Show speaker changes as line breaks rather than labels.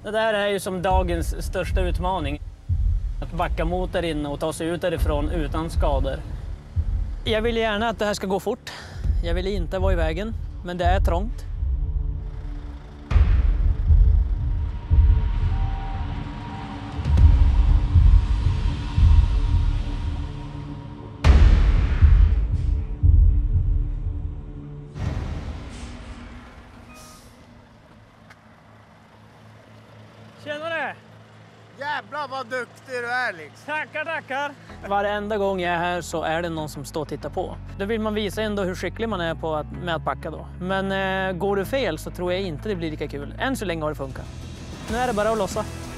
Det där är ju som dagens största utmaning. Att backa mot där inne och ta sig ut därifrån utan skador. Jag vill gärna att det här ska gå fort. Jag vill inte vara i vägen, men det är trångt. Tjenare!
Jävlar vad duktig du är liksom.
Tackar, tackar! Varenda gång jag är här så är det någon som står och tittar på. Då vill man visa ändå hur skicklig man är på med att backa då. Men går du fel så tror jag inte det blir lika kul. Än så länge har det funkat. Nu är det bara att lossa.